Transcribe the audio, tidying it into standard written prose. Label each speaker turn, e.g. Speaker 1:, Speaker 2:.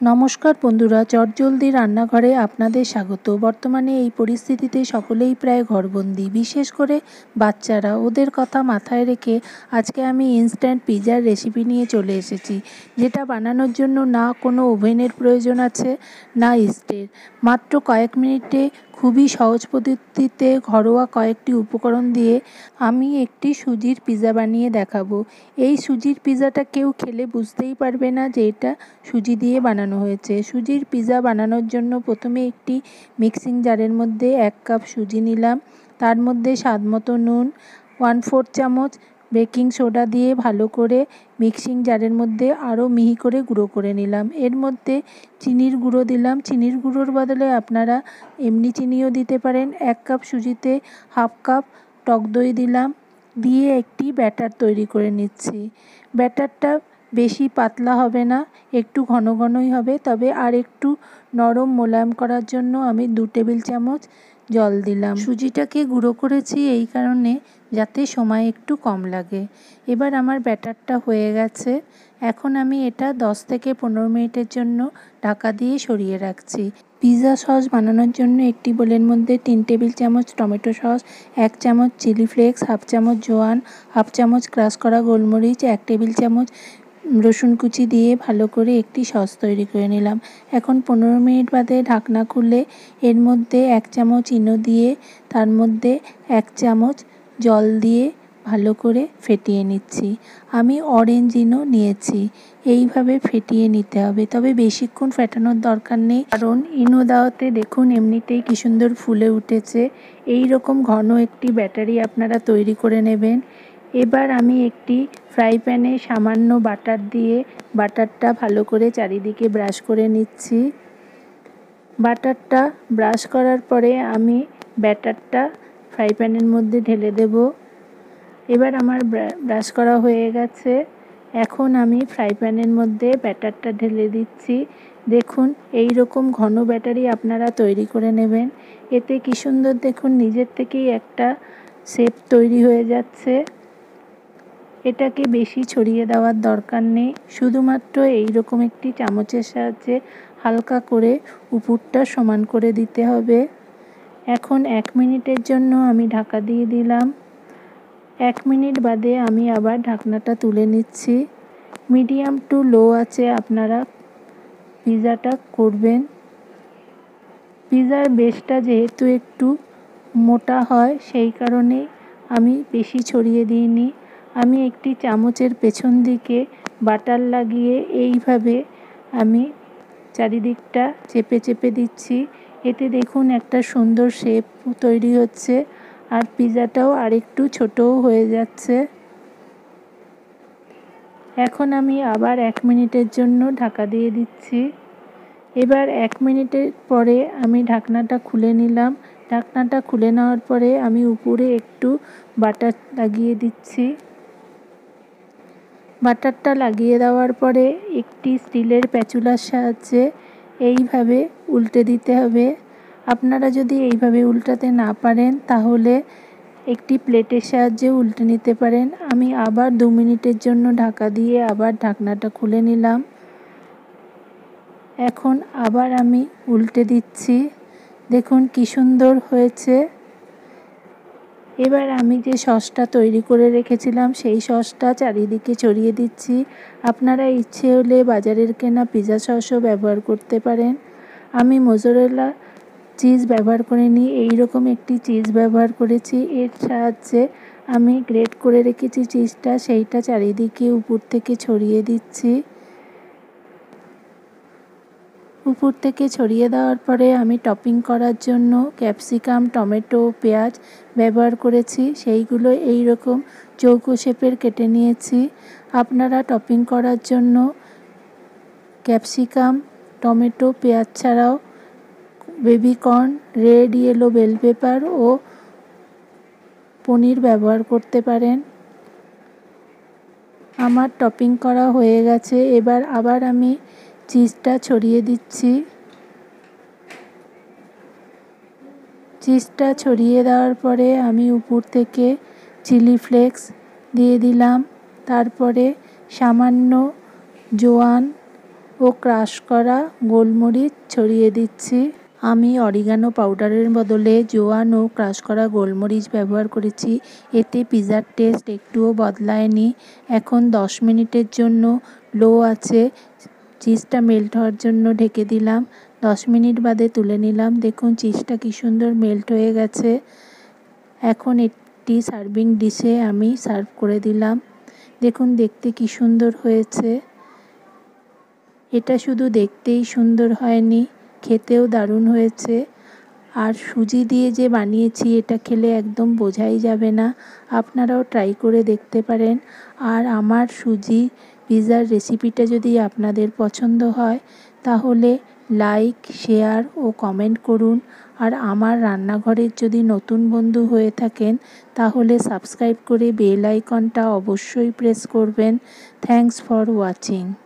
Speaker 1: নমস্কার বন্ধুরা, চটজলদি রান্নাঘরে আপনাদের স্বাগত। বর্তমানে এই পরিস্থিতিতে সকলেই প্রায় ঘরবন্দি, বিশেষ করে বাচ্চারা। ওদের কথা মাথায় রেখে আজকে আমি ইনস্ট্যান্ট পিৎজার রেসিপি নিয়ে চলে এসেছি, যেটা বানানোর জন্য না কোনো ওভেনের প্রয়োজন আছে, না ইস্টের। মাত্র কয়েক মিনিটে খুবই সহজ পদ্ধতিতে ঘরোয়া কয়েকটি উপকরণ দিয়ে আমি একটি সুজির পিৎজা বানিয়ে দেখাবো। এই সুজির পিৎজাটা কেউ খেলে বুঝতেই পারবে না যে এটা সুজি দিয়ে বানানো হয়েছে। সুজির পিৎজা বানানোর জন্য প্রথমে একটি মিক্সিং জারের মধ্যে 1 কাপ সুজি নিলাম। তার মধ্যে স্বাদমতো নুন, 1/4 চামচ বেকিং সোডা দিয়ে ভালো করে মিক্সিং জারের মধ্যে আরও মিহি করে গুঁড়ো করে নিলাম। এর মধ্যে চিনির গুঁড়ো দিলাম। চিনির গুঁড়োর বদলে আপনারা এমনি চিনিও দিতে পারেন। 1 কাপ সুজিতে 1/2 কাপ টক দই দিলাম। দিয়ে একটি ব্যাটার তৈরি করে নিচ্ছি। ব্যাটারটা বেশি পাতলা হবে না, একটু ঘন ঘনই হবে। তবে আর একটু নরম মোলায়েম করার জন্য আমি 2 টেবিল চামচ জল দিলাম। সুজিটাকে গুঁড়ো করেছি এই কারণে যাতে সময় একটু কম লাগে। এবার আমার ব্যাটারটা হয়ে গেছে। এখন আমি এটা 10 থেকে 15 মিনিটের জন্য ঢাকা দিয়ে সরিয়ে রাখছি। পিৎজা সস বানানোর জন্য একটি বোলের মধ্যে 3 টেবিল চামচ টমেটো সস, 1 চামচ চিলি ফ্লেক্স, 1/2 চামচ জোয়ান, 1/2 চামচ ক্রাশ করা গোলমরিচ, 1 টেবিল চামচ রসুন কুচি দিয়ে ভালো করে একটি সস তৈরি করে নিলাম। এখন 15 মিনিট বাদে ঢাকনা খুলে এর মধ্যে 1 চামচ ইনো দিয়ে তার মধ্যে 1 চামচ জল দিয়ে ভালো করে ফেটিয়ে নিচ্ছি। আমি অরেঞ্জ ইনো নিয়েছি। এইভাবে ফেটিয়ে নিতে হবে, তবে বেশিক্ষণ ফেটানোর দরকার নেই, কারণ ইনো দেওয়াতে দেখুন এমনিতেই কি সুন্দর ফুলে উঠেছে। এই রকম ঘন একটি ব্যাটারি আপনারা তৈরি করে নেবেন। এবার আমি একটি ফ্রাই প্যানে সামান্য বাটার দিয়ে বাটারটা ভালো করে চারিদিকে ব্রাশ করে নিচ্ছি। বাটারটা ব্রাশ করার পরে আমি ব্যাটারটা ফ্রাই প্যানের মধ্যে ঢেলে দেব। এবার আমার ব্রাশ করা হয়ে গেছে। এখন আমি ফ্রাই প্যানের মধ্যে ব্যাটারটা ঢেলে দিচ্ছি। দেখুন এই রকম ঘন ব্যাটারি আপনারা তৈরি করে নেবেন। এতে কি সুন্দর দেখুন নিজের থেকেই একটা শেপ তৈরি হয়ে যাচ্ছে। এটাকে বেশি ছড়িয়ে দেওয়ার দরকার নেই, শুধুমাত্র এই রকম একটি চামচের সাহায্যে হালকা করে উপরটা সমান করে দিতে হবে। এখন 1 মিনিটের জন্য আমি ঢাকা দিয়ে দিলাম। 1 মিনিট বাদে আমি আবার ঢাকনাটা তুলে নিচ্ছি। মিডিয়াম টু লো আঁচে আপনারা পিৎজাটা করবেন। পিৎজার বেসটা যেহেতু একটু মোটা হয় সেই কারণে আমি বেশি ছড়িয়ে দিইনি। আমি একটি চামচের পেছন দিকে বাটার লাগিয়ে এইভাবে আমি চারিদিকটা চেপে চেপে দিচ্ছি। এতে দেখুন একটা সুন্দর শেপ তৈরি হচ্ছে, আর পিৎজাটাও আরেকটু ছোটও হয়ে যাচ্ছে। এখন আমি আবার 1 মিনিটের জন্য ঢাকা দিয়ে দিচ্ছি। এবার 1 মিনিটের পরে আমি ঢাকনাটা খুলে নিলাম। ঢাকনাটা খুলে নেওয়ার পরে আমি উপরে একটু বাটার লাগিয়ে দিচ্ছি। বাটারটা লাগিয়ে দেওয়ার পরে একটি স্টিলের প্যাচুলার সাহায্যে এইভাবে উল্টে দিতে হবে। আপনারা যদি এইভাবে উল্টাতে না পারেন তাহলে একটি প্লেটের সাহায্যে উল্টে নিতে পারেন। আমি আবার 2 মিনিটের জন্য ঢাকা দিয়ে আবার ঢাকনাটা খুলে নিলাম। এখন আবার আমি উল্টে দিচ্ছি। দেখুন কি সুন্দর হয়েছে। এবার আমি যে সসটা তৈরি করে রেখেছিলাম সেই সসটা চারিদিকে ছড়িয়ে দিচ্ছি। আপনারা ইচ্ছে হলে বাজারের কেনা পিৎজা সসও ব্যবহার করতে পারেন। আমি মোজারেলা চিজ ব্যবহার করিনি, এইরকম একটি চিজ ব্যবহার করেছি। এর সাহায্যে আমি গ্রেট করে রেখেছি চিজটা, সেইটা চারিদিকে উপর থেকে ছড়িয়ে দিচ্ছি। উপর থেকে ছড়িয়ে দেওয়ার পরে আমি টপিং করার জন্য ক্যাপসিকাম, টমেটো, পেঁয়াজ ব্যবহার করেছি। সেইগুলো এই রকম চৌকো শেপের কেটে নিয়েছি। আপনারা টপিং করার জন্য ক্যাপসিকাম, টমেটো, পেঁয়াজ ছাড়াও baby corn, red yellow bell pepper ও পনির ব্যবহার করতে পারেন। আমার টপিং করা হয়ে গেছে। এবার আবার আমি চিজটা ছড়িয়ে দিচ্ছি। চিজটা ছড়িয়ে দেওয়ার পরে আমি উপর থেকে চিলি ফ্লেক্স দিয়ে দিলাম। তারপরে সামান্য জোয়ান ও ক্রাশ করা গোলমরিচ ছড়িয়ে দিচ্ছি। আমি অরিগানো পাউডারের বদলে জোয়ান ও ক্রাশ করা গোলমরিচ ব্যবহার করেছি। এতে পিৎজার টেস্ট একটুও বদলায়নি। এখন 10 মিনিটের জন্য লো আছে চিজটা মেল্ট হওয়ার জন্য ঢেকে দিলাম। 10 মিনিট বাদে তুলে নিলাম। দেখুন চিজটা কি সুন্দর মেল্ট হয়ে গেছে। এখন একটি সার্ভিং ডিশে আমি সার্ভ করে দিলাম। দেখুন দেখতে কি সুন্দর হয়েছে। এটা শুধু দেখতেই সুন্দর হয়নি, খেতেও দারুণ হয়েছে। আর সুজি দিয়ে যে বানিয়েছি এটা খেলে একদম বোঝাই যাবে না। আপনারাও ট্রাই করে দেখতে পারেন। আর আমার সুজি পিৎজার রেসিপিটা যদি আপনাদের পছন্দ হয় তাহলে লাইক, শেয়ার ও কমেন্ট করুন। আর আমার রান্নাঘরের যদি নতুন বন্ধু হয়ে থাকেন তাহলে সাবস্ক্রাইব করে বেল আইকনটা অবশ্যই প্রেস করবেন। Thanks for watching.